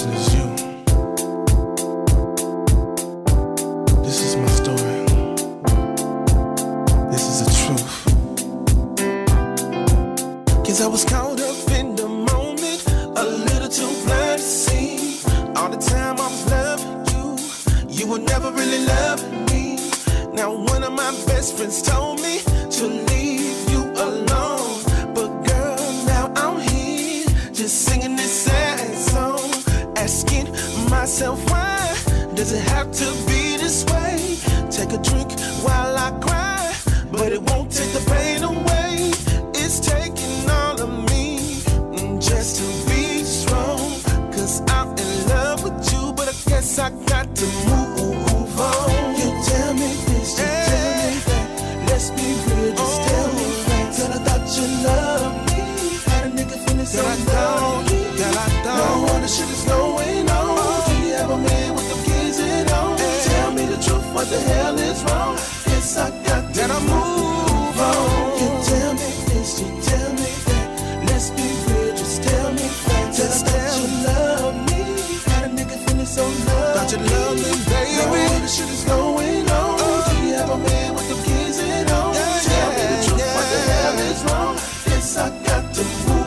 person is you. This is my story. This is the truth. 'Cause I was caught up in the moment, a little too blind to see. All the time I was loving you, you were never really loving me. Now one of my best friends told me to leave you alone, but girl, now I'm here, just singing this sad song, asking myself why does it have to be this way? Take a drink while I cry, but it won't take the pain away. It's taking all of me just to be strong, 'cause I'm in love with you, but I guess I got to move on. You tell me this, you tell me that, let's be real, just tell me that. Till I thought you loved me, had a nigga feeling so lonely. Now all the shit is going on. Do you have a man with them kids at home? Tell me the truth, what the hell is wrong? Guess I got to move on. You tell me this, you tell me that, let's be real, just tell me that. Till I thought you loved me, had a nigga feeling so lonely. Thought you loved me, baby. Now all the shit is going on. Do you have a man with them kids at home? Tell me the truth, what the hell is wrong? Guess I got to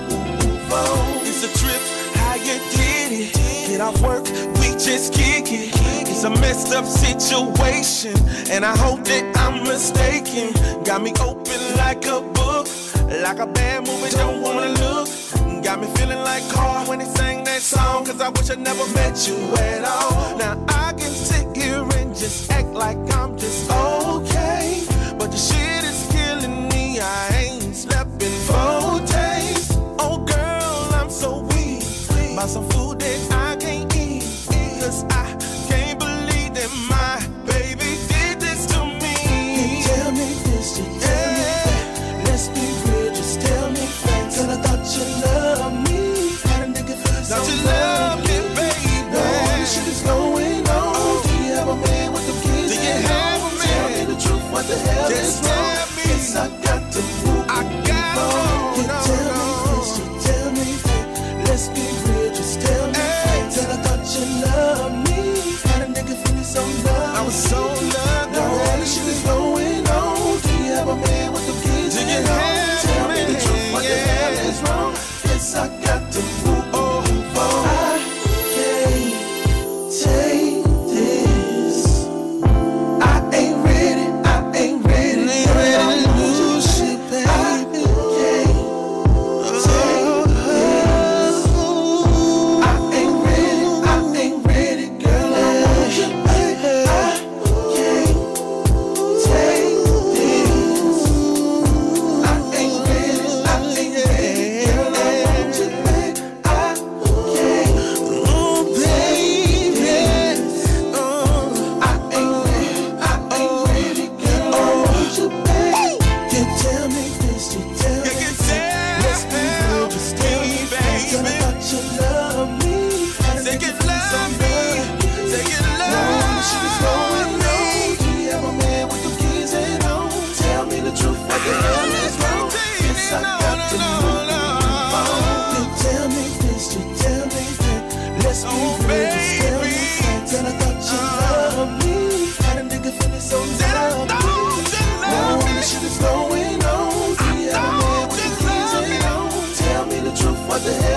move on. It's a trip, how you did it. Get off work, we just kick it. It's a messed up situation, and I hope that I'm mistaken. Got me open like a book, like a bad movie, don't wanna look. Got me feeling like Carl when he sang that song, 'cause I wish I never met you at all. Now I can sit here and just act like I'm just okay, but the shit is killing me, I ain't slept in 4 days. Oh girl, I'm so weak, by some food that I can't eat, 'cause I can't believe that my baby did this to me. You tell me this, you tell me that, let's be real, just tell me that. Till I thought you loved me, had a nigga feeling so lonely. Thought you loved me, baby. Now all this shit is going on. Do you have a man with the kids? Do you have a man? Tell me the truth, what the hell is wrong? Guess I got to move on. You tell me this, you tell me that, let's be real, just tell me that. Till I thought you loved me, had a nigga feeling so lonely. I was so loved. Now all this shit is going on. Do you have a man with the kids? Do you have? Tell me the truth, what the hell is wrong? Guess I got to move on. I can't take this. I ain't ready, I ain't ready. I lose you, baby. I can't take this. I ain't ready, I ain't ready, girl. I lose you, baby. I can't take this. I ain't ready, I ain't ready, girl. I want you, babe. I can't I ain't ready, girl. I want you, babe. You tell me this, you tell me that. Let's be real, just tell me that. Till I thought you loved me, had a nigga feeling so lonely. Now all the shit is going on. Do you have a man with them kids at home? Tell me the truth, what the hell is wrong? Guess I got to move on. You tell me this, you tell me that, let's be real, just tell me that. Till I thought you loved me, had a nigga feeling so lonely. Now all the shit is going on. Do you have a man with them kids at home? Tell me the truth, what the hell